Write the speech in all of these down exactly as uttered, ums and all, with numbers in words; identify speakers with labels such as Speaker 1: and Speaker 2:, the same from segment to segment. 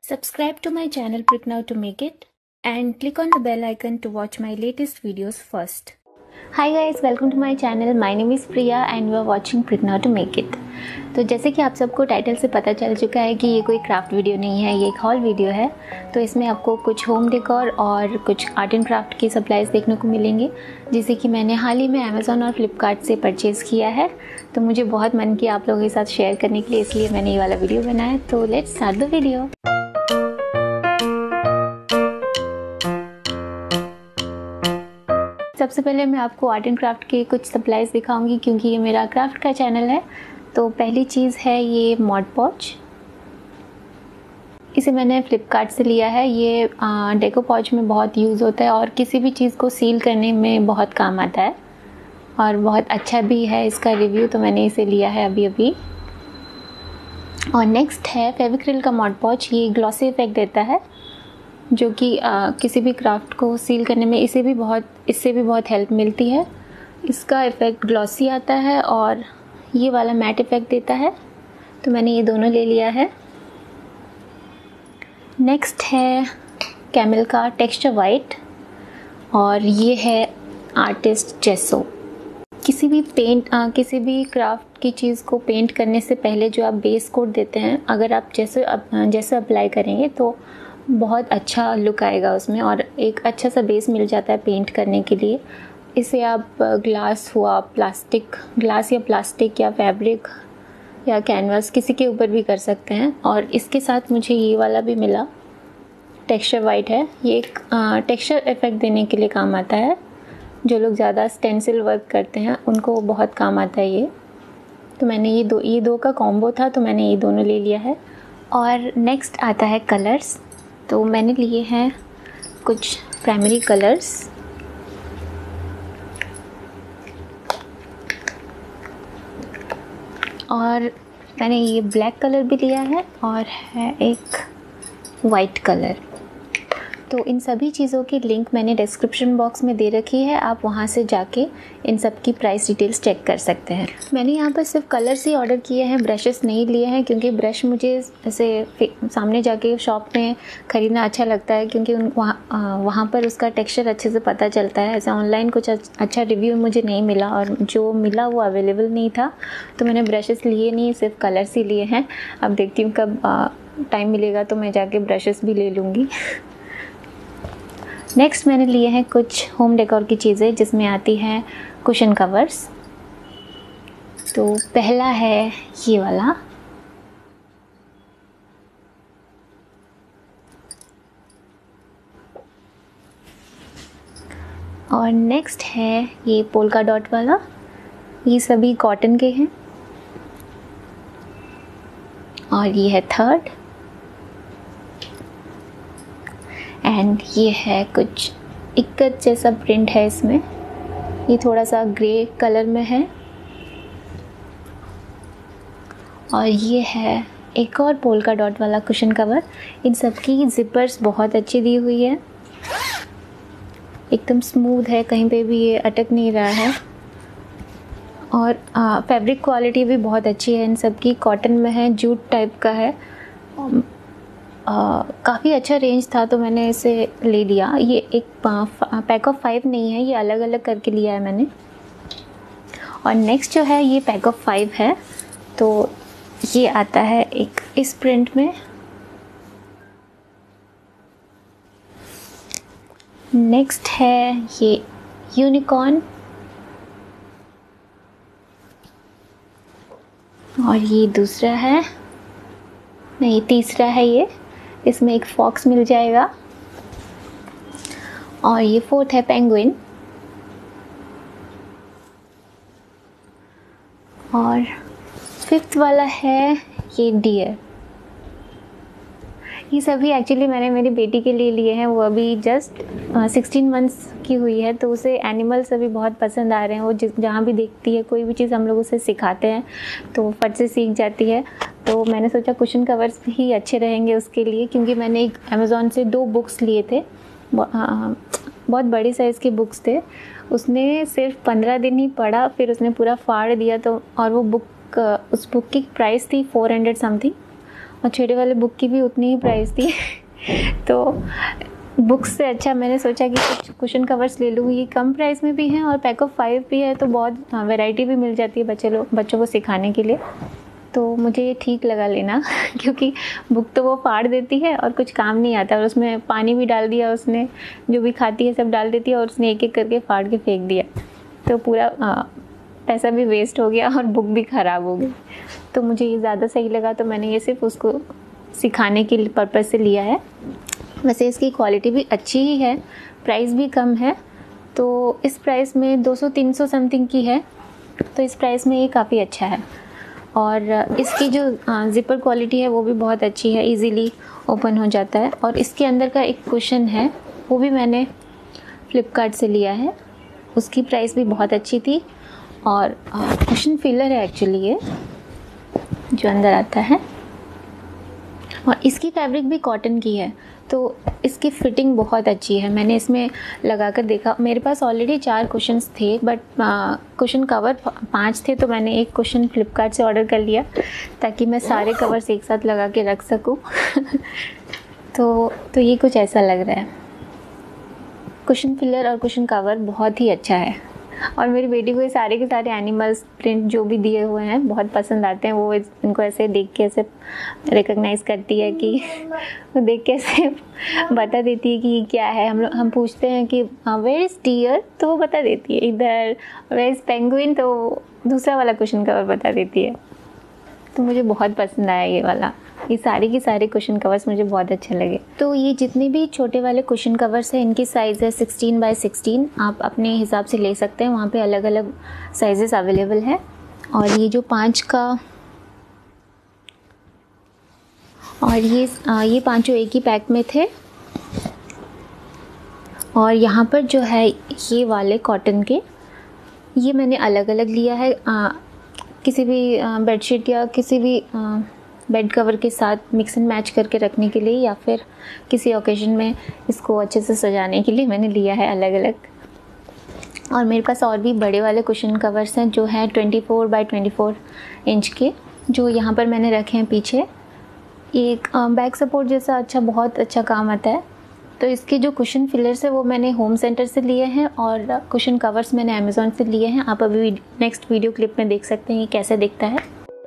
Speaker 1: Subscribe to my channel Prick Now to make it and click on the bell icon to watch my latest videos first. Hi guys, welcome to my channel. My name is Priya and you are watching Prick Now to make it. तो जैसे कि आप सबको title से पता चल चुका है कि ये कोई क्राफ्ट वीडियो नहीं है, ये एक हॉल वीडियो है। तो इसमें आपको कुछ होम डेकोर और कुछ आर्ट एंड क्राफ्ट की सप्लाईज़ देखने को मिलेंगे, जिसे कि मैंने हाल ही में अमेज़ॉन और फ्लिपकार्ट से परचेज़ किया है। तो मुझे बहुत मन किया आप लोगों के साथ शेयर करने के लिए, इसलिए मैंने ये वाला वीडियो बनाया। तो लेट्स स्टार्ट द वीडियो। सबसे पहले मैं आपको आर्ट एंड क्राफ्ट के कुछ सप्लाईज़ दिखाऊंगी, क्योंकि ये मेरा क्राफ्ट का चैनल है। तो पहली चीज़ है ये मॉड पॉच। इसे मैंने फ्लिपकार्ट से लिया है। ये डेको पॉच में बहुत यूज़ होता है और किसी भी चीज़ को सील करने में बहुत काम आता है और बहुत अच्छा भी है इसका रिव्यू, तो मैंने इसे लिया है अभी अभी। और नेक्स्ट है फेविक्रिल का मॉड पॉच। ये ग्लॉसी इफेक्ट देता है, जो कि आ, किसी भी क्राफ्ट को सील करने में इसे भी बहुत इससे भी बहुत हेल्प मिलती है। इसका इफ़ेक्ट ग्लॉसी आता है और ये वाला मैट इफ़ेक्ट देता है, तो मैंने ये दोनों ले लिया है। नेक्स्ट है कैमल का टेक्सचर वाइट और ये है आर्टिस्ट जेसो। किसी भी पेंट आ, किसी भी क्राफ्ट की चीज़ को पेंट करने से पहले जो आप बेस कोट देते हैं, अगर आप जैसे जैसे अप्लाई करेंगे तो बहुत अच्छा लुक आएगा उसमें और एक अच्छा सा बेस मिल जाता है पेंट करने के लिए। इसे आप ग्लास हुआ, प्लास्टिक ग्लास या प्लास्टिक या फैब्रिक या कैनवास किसी के ऊपर भी कर सकते हैं। और इसके साथ मुझे ये वाला भी मिला, टेक्सचर वाइट है। ये एक टेक्सचर इफेक्ट देने के लिए काम आता है। जो लोग ज़्यादा स्टेंसिल वर्क करते हैं उनको बहुत काम आता है ये। तो मैंने ये दो ये दो का कॉम्बो था, तो मैंने ये दोनों ले लिया है। और नेक्स्ट आता है कलर्स। तो मैंने लिए हैं कुछ प्राइमरी कलर्स। और मैंने ये ब्लैक कलर भी लिया है और है एक वाइट कलर। तो इन सभी चीज़ों की लिंक मैंने डिस्क्रिप्शन बॉक्स में दे रखी है, आप वहाँ से जाके इन सब की प्राइस डिटेल्स चेक कर सकते हैं। मैंने यहाँ पर सिर्फ कलर्स ही ऑर्डर किए हैं, ब्रशेस नहीं लिए हैं, क्योंकि ब्रश मुझे ऐसे सामने जाके शॉप में ख़रीदना अच्छा लगता है, क्योंकि उन वहाँ वहाँ पर उसका टेक्सचर अच्छे से पता चलता है। ऐसा ऑनलाइन कुछ अच्छा रिव्यू मुझे नहीं मिला और जो मिला वो अवेलेबल नहीं था, तो मैंने ब्रशेस लिए नहीं, सिर्फ कलर्स ही लिए हैं। अब देखती हूँ कब टाइम मिलेगा तो मैं जाके ब्रशेस भी ले लूँगी। नेक्स्ट मैंने लिए हैं कुछ होम डेकोर की चीज़ें, जिसमें आती हैं कुशन कवर्स। तो पहला है ये वाला, और नेक्स्ट है ये पोल्का डॉट वाला। ये सभी कॉटन के हैं। और ये है थर्ड, एंड ये है कुछ इक्कत जैसा प्रिंट है इसमें। ये थोड़ा सा ग्रे कलर में है। और ये है एक और पोल्का डॉट वाला कुशन कवर। इन सब की जिपर्स बहुत अच्छी दी हुई है, एकदम स्मूथ है, कहीं पे भी ये अटक नहीं रहा है। और फैब्रिक क्वालिटी भी बहुत अच्छी है इन सब की। कॉटन में है, जूट टाइप का है। काफ़ी अच्छा रेंज था, तो मैंने इसे ले लिया। ये एक पैक ऑफ फाइव नहीं है, ये अलग अलग करके लिया है मैंने। और नेक्स्ट जो है ये पैक ऑफ फाइव है, तो ये आता है एक इस प्रिंट में। नेक्स्ट है ये यूनिकॉर्न। और ये दूसरा है, नहीं तीसरा है ये, इसमें एक फॉक्स मिल जाएगा। और ये फोर्थ है पेंगुइन। और फिफ्थ वाला है ये डियर। ये सभी एक्चुअली मैंने मेरी बेटी के लिए लिए हैं। वो अभी जस्ट सिक्सटीन मंथ्स की हुई है, तो उसे एनिमल्स अभी बहुत पसंद आ रहे हैं। वो जिस जहाँ भी देखती है, कोई भी चीज़ हम लोग उसे सिखाते हैं तो फट से सीख जाती है। तो मैंने सोचा कुशन कवर्स भी अच्छे रहेंगे उसके लिए, क्योंकि मैंने एक अमेज़ॉन से दो बुक्स लिए थे, बहुत बड़ी साइज़ के बुक्स थे। उसने सिर्फ पंद्रह दिन ही पढ़ा, फिर उसने पूरा फाड़ दिया। तो और वो बुक उस बुक की प्राइस थी फोर हंड्रेड समथिंग, और छोटे वाले बुक की भी उतनी ही प्राइस थी। तो बुक्स से अच्छा मैंने सोचा कि कुछ कुशन कवर्स ले लूँ, ये कम प्राइस में भी हैं और पैक ऑफ फाइव भी है, तो बहुत वैरायटी भी मिल जाती है बच्चे लोग बच्चों को सिखाने के लिए। तो मुझे ये ठीक लगा लेना क्योंकि बुक तो वो फाड़ देती है और कुछ काम नहीं आता, और उसमें पानी भी डाल दिया उसने, जो भी खाती है सब डाल देती है, और उसने एक एक करके फाड़ के फेंक दिया, तो पूरा आ, पैसा भी वेस्ट हो गया और बुक भी ख़राब हो गई। तो मुझे ये ज़्यादा सही लगा, तो मैंने ये सिर्फ उसको सिखाने के पर्पज़ से लिया है। वैसे इसकी क्वालिटी भी अच्छी ही है, प्राइस भी कम है, तो इस प्राइस में दो सौ तीन सौ समथिंग की है, तो इस प्राइस में ये काफ़ी अच्छा है। और इसकी जो ज़िपर क्वालिटी है वो भी बहुत अच्छी है, इजीली ओपन हो जाता है। और इसके अंदर का एक कुशन है वो भी मैंने फ्लिपकार्ट से लिया है, उसकी प्राइस भी बहुत अच्छी थी। और कुशन फिलर है एक्चुअली ये जो अंदर आता है, और इसकी फैब्रिक भी कॉटन की है, तो इसकी फ़िटिंग बहुत अच्छी है। मैंने इसमें लगा कर देखा, मेरे पास ऑलरेडी चार कुशन्स थे, बट कुशन कवर पांच थे, तो मैंने एक कुशन फ्लिपकार्ट से ऑर्डर कर लिया ताकि मैं सारे कवर्स एक साथ लगा के रख सकूं। तो तो ये कुछ ऐसा लग रहा है। कुशन फिलर और कुशन कवर बहुत ही अच्छा है, और मेरी बेटी को ये सारे के सारे एनिमल्स प्रिंट जो भी दिए हुए हैं बहुत पसंद आते हैं। वो इनको ऐसे देख के ऐसे रिकॉग्नाइज़ करती है कि वो देख के ऐसे बता देती है कि ये क्या है। हम लोग हम पूछते हैं कि वेयर इज़ डियर, तो वो बता देती है इधर। वेयर इज़ पेंगुइन, तो दूसरा वाला कुशन कवर बता देती है। तो मुझे बहुत पसंद आया ये वाला। ये सारे के सारे कुशन कवर्स मुझे बहुत अच्छे लगे। तो ये जितने भी छोटे वाले कुशन कवर्स हैं, इनकी साइज़ है सिक्सटीन बाय सिक्सटीन। आप अपने हिसाब से ले सकते हैं, वहाँ पे अलग अलग साइजेस अवेलेबल है। और ये जो पाँच का और ये आ, ये पांचों एक ही पैक में थे। और यहाँ पर जो है ये वाले कॉटन के, ये मैंने अलग अलग लिया है, आ, किसी भी बेडशीट या किसी भी आ, बेड कवर के साथ मिक्स एंड मैच करके रखने के लिए, या फिर किसी ओकेजन में इसको अच्छे से सजाने के लिए मैंने लिया है अलग अलग। और मेरे पास और भी बड़े वाले कुशन कवर्स हैं जो हैं twenty four by twenty four inch के, जो यहाँ पर मैंने रखे हैं पीछे। एक बैक सपोर्ट जैसा अच्छा बहुत अच्छा काम आता है। तो इसके जो कुशन फिलर्स है वो मैंने होम सेंटर से लिए हैं, और कुशन कवर्स मैंने अमेज़ॉन से लिए हैं। आप अभी नेक्स्ट वीडियो क्लिप में देख सकते हैं ये कैसे दिखता है।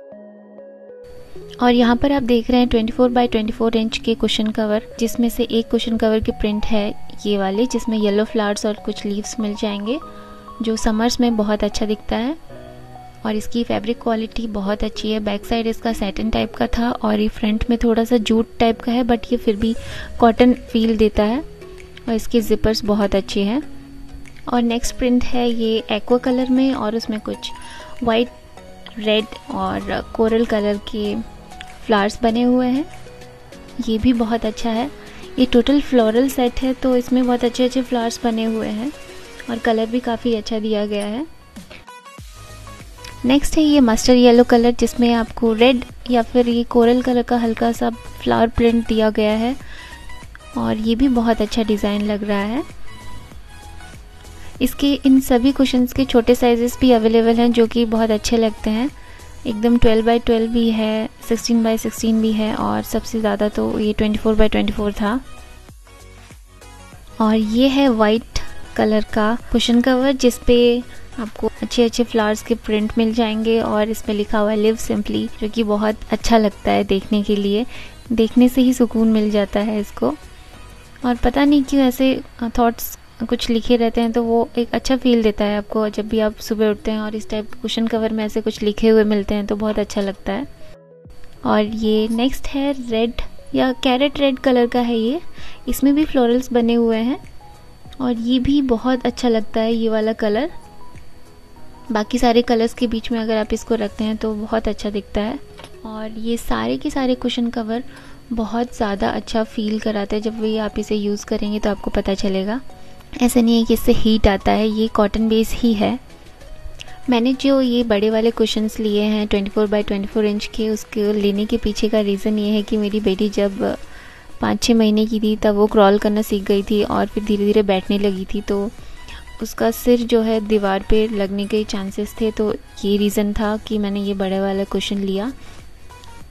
Speaker 1: और यहाँ पर आप देख रहे हैं twenty four by twenty four inch के कुशन कवर, जिसमें से एक कुशन कवर की प्रिंट है ये वाले, जिसमें येलो फ्लावर्स और कुछ लीव्स मिल जाएंगे, जो समर्स में बहुत अच्छा दिखता है। और इसकी फैब्रिक क्वालिटी बहुत अच्छी है। बैक साइड इसका सैटिन टाइप का था, और ये फ्रंट में थोड़ा सा जूट टाइप का है, बट ये फिर भी कॉटन फील देता है। और इसकी जिपर्स बहुत अच्छी है। और नेक्स्ट प्रिंट है ये एक्वा कलर में, और उसमें कुछ वाइट, रेड और कोरल कलर के फ्लावर्स बने हुए हैं। ये भी बहुत अच्छा है। ये टोटल फ्लोरल सेट है, तो इसमें बहुत अच्छे अच्छे फ्लावर्स बने हुए हैं, और कलर भी काफ़ी अच्छा दिया गया है। नेक्स्ट है ये मस्टर्ड येलो कलर, जिसमें आपको रेड या फिर ये कोरल कलर का हल्का सा फ्लावर प्रिंट दिया गया है, और ये भी बहुत अच्छा डिज़ाइन लग रहा है। इसके इन सभी कुशन्स के छोटे साइजेस भी अवेलेबल हैं, जो कि बहुत अच्छे लगते हैं। एकदम ट्वेल्व बाई ट्वेल्व भी है, सिक्सटीन बाई सिक्सटीन भी है, और सबसे ज़्यादा तो ये twenty four by twenty four था। और ये है वाइट कलर का कुशन कवर, जिस पे आपको अच्छे अच्छे फ्लावर्स के प्रिंट मिल जाएंगे, और इसमें लिखा हुआ है लिव सिंपली, जो कि बहुत अच्छा लगता है देखने के लिए। देखने से ही सुकून मिल जाता है इसको। और पता नहीं क्यों ऐसे थॉट्स कुछ लिखे रहते हैं, तो वो एक अच्छा फील देता है आपको। जब भी आप सुबह उठते हैं और इस टाइप के कुशन कवर में ऐसे कुछ लिखे हुए मिलते हैं, तो बहुत अच्छा लगता है। और ये नेक्स्ट है रेड या कैरेट रेड कलर का है ये। इसमें भी फ्लोरल्स बने हुए हैं, और ये भी बहुत अच्छा लगता है ये वाला कलर। बाकी सारे कलर्स के बीच में अगर आप इसको रखते हैं तो बहुत अच्छा दिखता है। और ये सारे के सारे कुशन कवर बहुत ज़्यादा अच्छा फील कराते हैं। जब भी आप इसे यूज़ करेंगे तो आपको पता चलेगा। ऐसा नहीं है कि इससे हीट आता है, ये कॉटन बेस ही है। मैंने जो ये बड़े वाले कुशन्स लिए हैं twenty four by twenty four inch के, उसके लेने के पीछे का रीज़न ये है कि मेरी बेटी जब पाँच छः महीने की थी तब वो क्रॉल करना सीख गई थी, और फिर धीरे धीरे बैठने लगी थी, तो उसका सिर जो है दीवार पे लगने के चांसेस थे। तो ये रीज़न था कि मैंने ये बड़े वाला कुशन लिया।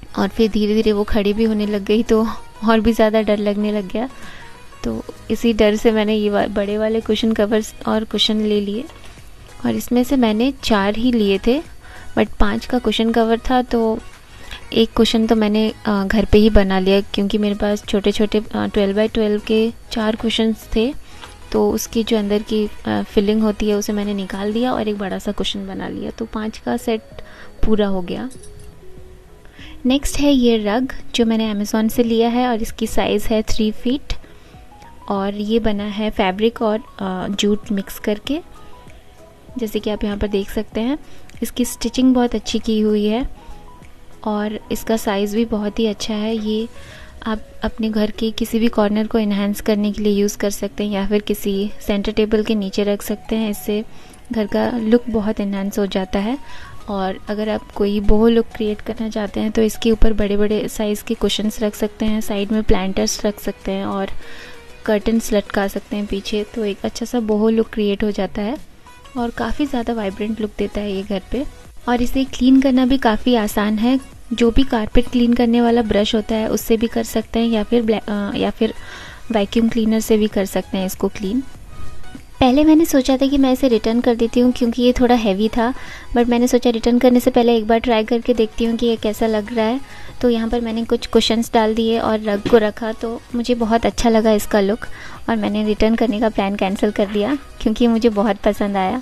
Speaker 1: और फिर धीरे धीरे वो खड़ी भी होने लग गई तो और भी ज़्यादा डर लगने लग गया। तो इसी डर से मैंने ये वा, बड़े वाले कुशन कवर्स और कुशन ले लिए, और इसमें से मैंने चार ही लिए थे, बट पांच का कुशन कवर था। तो एक कुशन तो मैंने घर पे ही बना लिया, क्योंकि मेरे पास छोटे छोटे ट्वेल्व बाई ट्वेल्व के चार कुशन्स थे, तो उसकी जो अंदर की फिलिंग होती है उसे मैंने निकाल दिया और एक बड़ा सा कुशन बना लिया, तो पांच का सेट पूरा हो गया। नेक्स्ट है ये रग जो मैंने अमेज़ॉन से लिया है, और इसकी साइज़ है थ्री फीट, और ये बना है फैब्रिक और जूट मिक्स करके, जैसे कि आप यहाँ पर देख सकते हैं। इसकी स्टिचिंग बहुत अच्छी की हुई है और इसका साइज़ भी बहुत ही अच्छा है। ये आप अपने घर के किसी भी कॉर्नर को इन्हांस करने के लिए यूज़ कर सकते हैं, या फिर किसी सेंटर टेबल के नीचे रख सकते हैं। इससे घर का लुक बहुत इन्हांस हो जाता है। और अगर आप कोई बोहो लुक क्रिएट करना चाहते हैं तो इसके ऊपर बड़े बड़े साइज़ के कुशन्स रख सकते हैं, साइड में प्लांटर्स रख सकते हैं और कर्टन्स लटका सकते हैं पीछे, तो एक अच्छा सा बोहो लुक क्रिएट हो जाता है और काफ़ी ज़्यादा वाइब्रेंट लुक देता है ये घर पे। और इसे क्लीन करना भी काफ़ी आसान है। जो भी कारपेट क्लीन करने वाला ब्रश होता है उससे भी कर सकते हैं, या फिर या फिर वैक्यूम क्लीनर से भी कर सकते हैं इसको क्लीन। पहले मैंने सोचा था कि मैं इसे रिटर्न कर देती हूँ क्योंकि ये थोड़ा हैवी था, बट मैंने सोचा रिटर्न करने से पहले एक बार ट्राई करके देखती हूँ कि ये कैसा लग रहा है। तो यहाँ पर मैंने कुछ कुशन्स डाल दिए और रग को रखा, तो मुझे बहुत अच्छा लगा इसका लुक, और मैंने रिटर्न करने का प्लान कैंसिल कर दिया क्योंकि मुझे बहुत पसंद आया।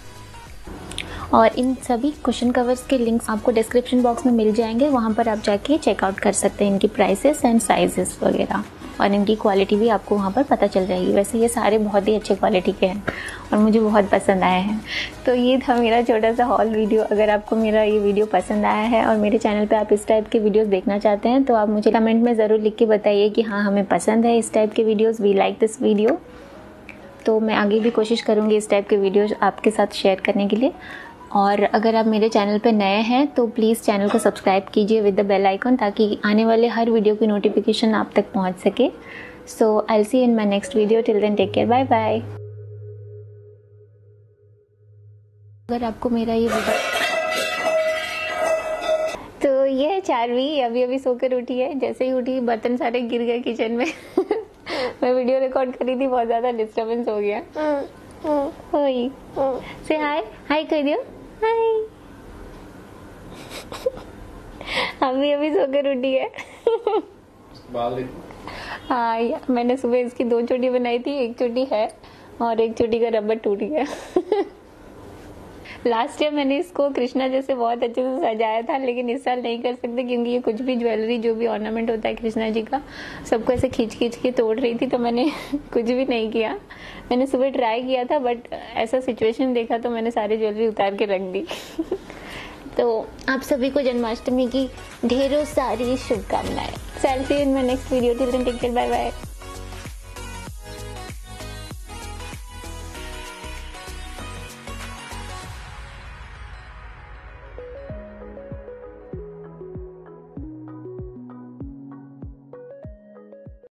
Speaker 1: और इन सभी कुशन कवर्स के लिंक्स आपको डिस्क्रिप्शन बॉक्स में मिल जाएंगे, वहाँ पर आप जाके चेकआउट कर सकते हैं इनकी प्राइसेस एंड साइजेस वगैरह, और इनकी क्वालिटी भी आपको वहाँ पर पता चल जाएगी। वैसे ये सारे बहुत ही अच्छे क्वालिटी के हैं और मुझे बहुत पसंद आए हैं। तो ये था मेरा छोटा सा हॉल वीडियो। अगर आपको मेरा ये वीडियो पसंद आया है और मेरे चैनल पे आप इस टाइप के वीडियोस देखना चाहते हैं तो आप मुझे कमेंट में ज़रूर लिख के बताइए कि हाँ हमें पसंद है इस टाइप के videos, we like this video. तो मैं आगे भी कोशिश करूँगी इस टाइप के वीडियोज़ आपके साथ शेयर करने के लिए। और अगर आप मेरे चैनल पे नए हैं तो प्लीज़ चैनल को सब्सक्राइब कीजिए विद द बेल आइकन, ताकि आने वाले हर वीडियो की नोटिफिकेशन आप तक पहुंच सके। So I will see in my next video, till then take care, bye bye. अगर आपको मेरा ये वीडियो तो ये है चारवी, अभी अभी सोकर उठी है। जैसे ही उठी बर्तन सारे गिर गए किचन में। मैं वीडियो रिकॉर्ड करी थी, बहुत ज़्यादा डिस्टर्बेंस हो गया। ओए से हाय हाय कर दियो, हाय। अभी अभी सोकर उठी है। हाँ, मैंने सुबह इसकी दो चोटी बनाई थी, एक चोटी है और एक चोटी का रबर टूट गया। लास्ट ईयर मैंने इसको कृष्णा जैसे बहुत अच्छे से सजाया था, लेकिन इस साल नहीं कर सकते क्योंकि ये कुछ भी ज्वेलरी जो भी ऑर्नामेंट होता है कृष्णा जी का सबको ऐसे खींच खींच के तोड़ रही थी, तो मैंने कुछ भी नहीं किया। मैंने सुबह ट्राई किया था बट ऐसा सिचुएशन देखा तो मैंने सारी ज्वेलरी उतार के रख दी। तो आप सभी को जन्माष्टमी की ढेरों सारी शुभकामनाएं। Selfie in my next video, till then take care, bye bye.